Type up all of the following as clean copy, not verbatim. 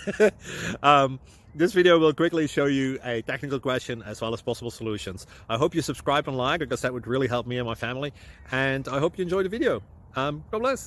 This video will quickly show you a technical question as well as possible solutions. I hope you subscribe and like, because that would really help me and my family. And I hope you enjoy the video. God bless.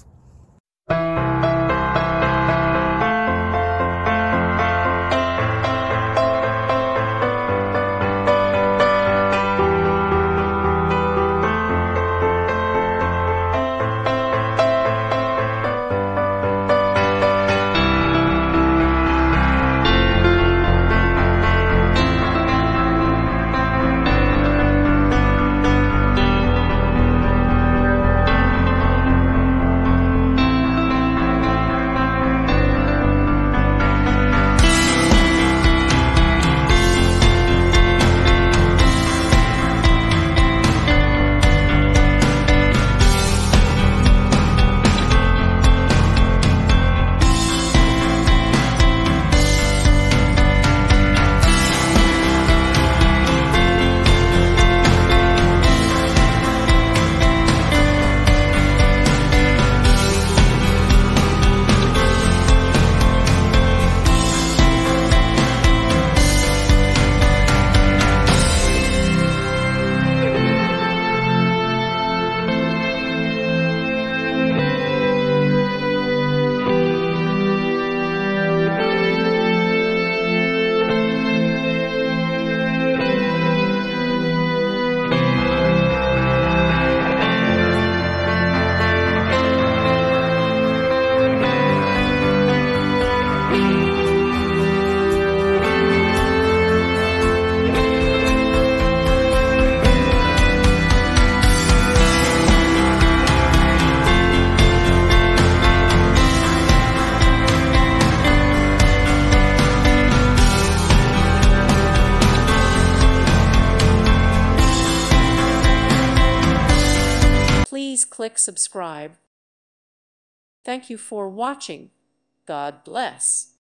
Please click subscribe. Thank you for watching. God bless.